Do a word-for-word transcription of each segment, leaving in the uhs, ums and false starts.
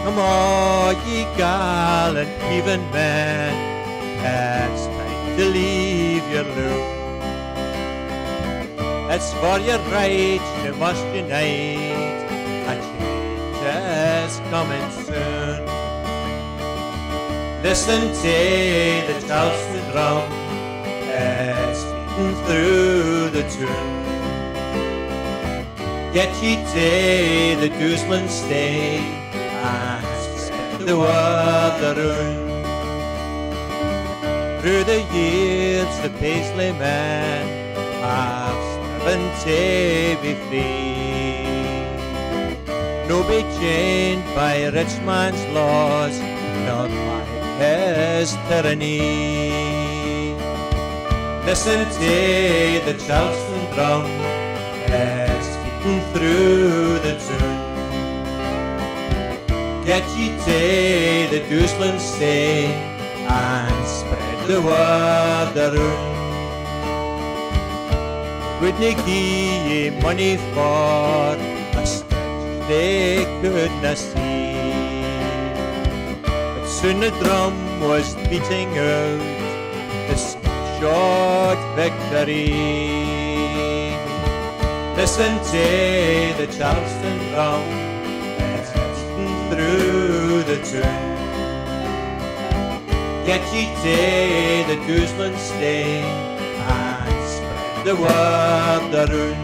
Come all ye gallant heathen men, it's time to leave your loom. It's for your rights you must unite, a change is coming soon. Listen to the Charleston drum, it's beating through the tune. Get ye to the Gooseland stay and spread the word around. Through the years the Paisley men have striven to be free, no be chained by rich man's laws, nor by his tyranny. Listen to the Charleston drum, it's beating through the tune. Get ye to the Gooseland stay and spread the word around. Wouldn't gie ye money for a stitch they couldna see, but soon the drum was beating out the short victory. Listen to the Charleston drum, it's beating through the tune. Get ye to the Gooseland stay and spread the word around.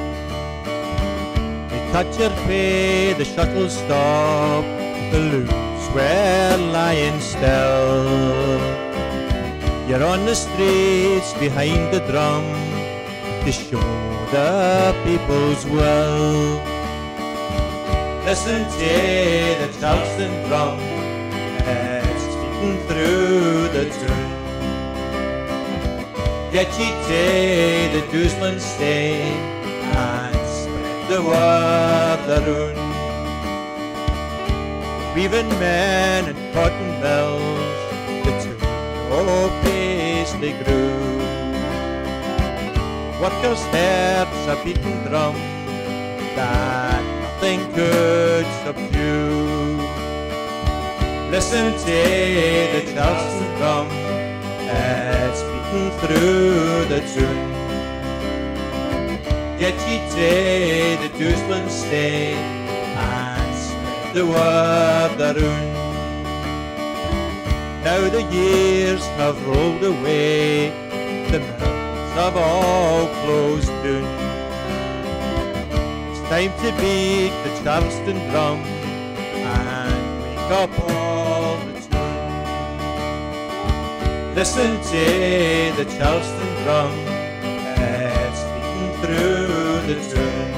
They cut your pay, the shuttle stopped, the looms were lying still. You're on the streets behind the drum to show the people's will. Listen to the Charleston drum, it's beating through the tune. Get ye to the Gooseland stay and spread the word around. Weaving men and cotton mills, the tune of Paisley grew. Workers' hearts a beating drum that nothing could subdue. Listen to the Charleston drum, it's beating through the tune. Get ye to the Gooseland stay and spread the word around. Now the years have rolled away, the mills have all closed down. It's time to beat the Charleston drum and wake up all the tune. Listen to the Charleston drum, it's beating through the tune.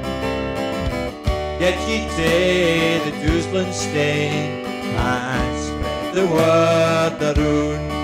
Get ye to the Gooseland stay and spread the word around.